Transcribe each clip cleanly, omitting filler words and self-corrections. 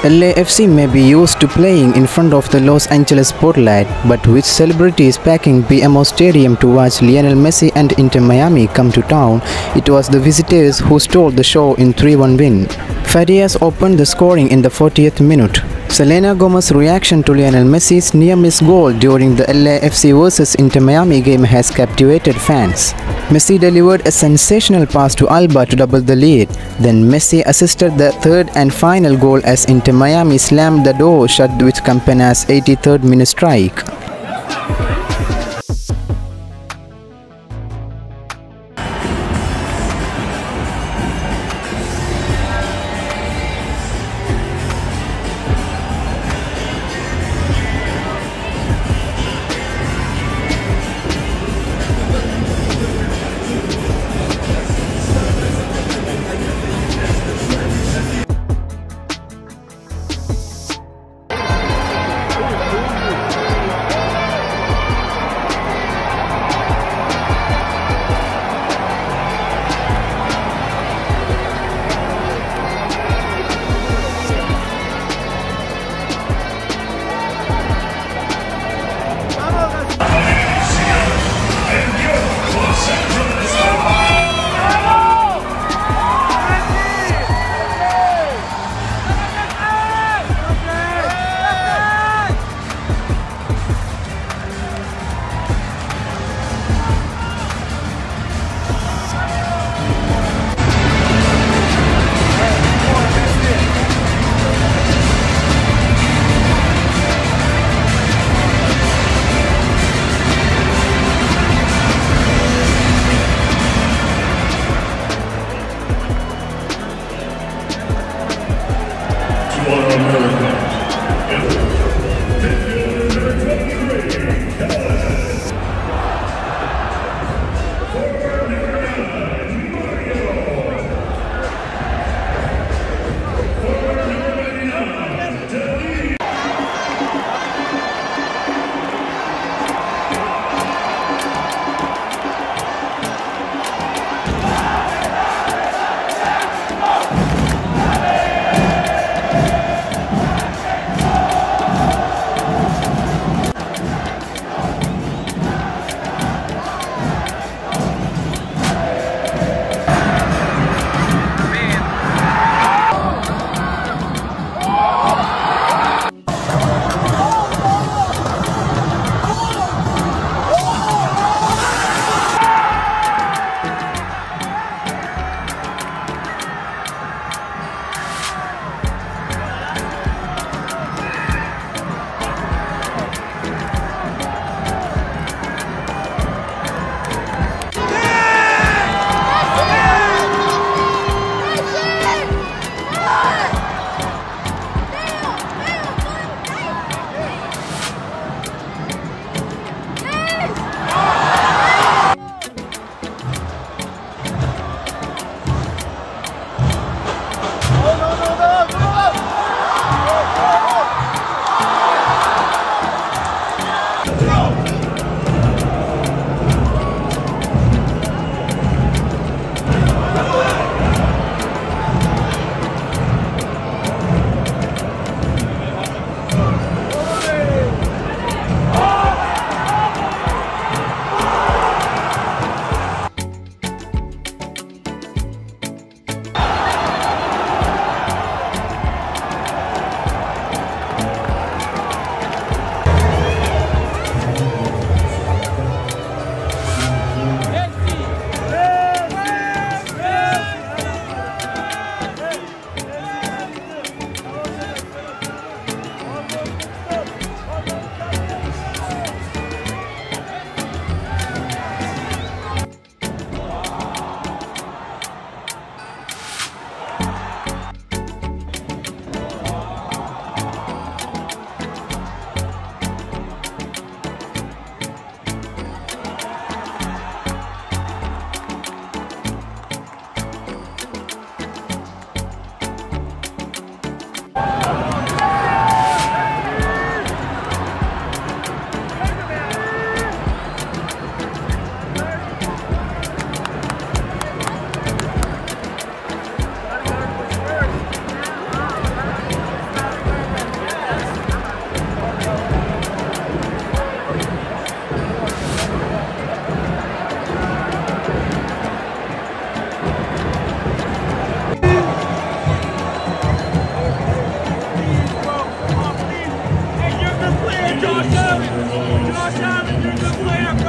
LAFC may be used to playing in front of the Los Angeles spotlight, but with celebrities packing BMO Stadium to watch Lionel Messi and Inter Miami come to town, it was the visitors who stole the show in 3-1 win. Farias opened the scoring in the 40th minute. Selena Gomez's reaction to Lionel Messi's near-miss goal during the LAFC vs Inter Miami game has captivated fans. Messi delivered a sensational pass to Alba to double the lead. Then Messi assisted the third and final goal as Inter Miami slammed the door shut with Campana's 83rd minute strike.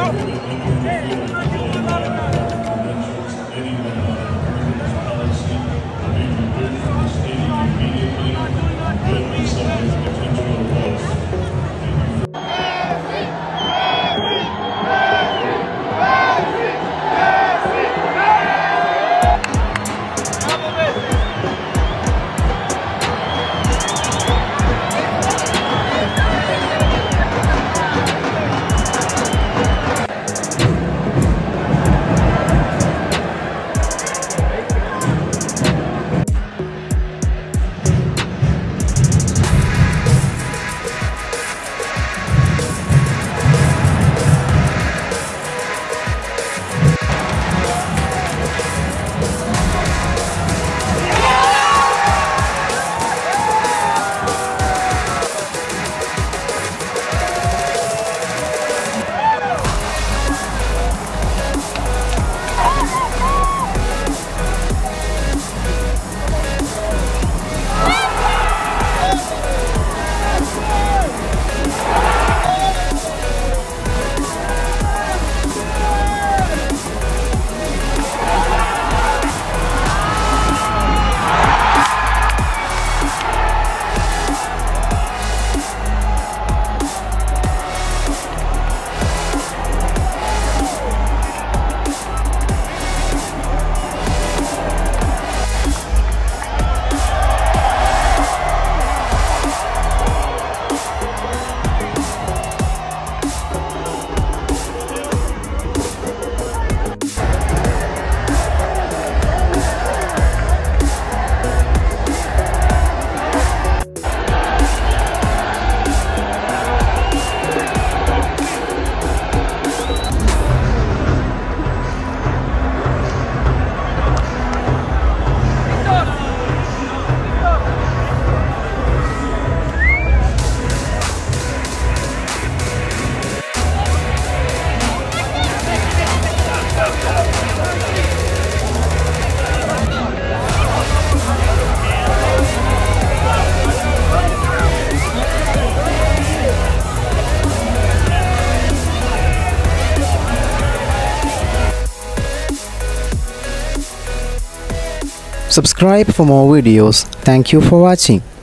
Subscribe for more videos. Thank you for watching.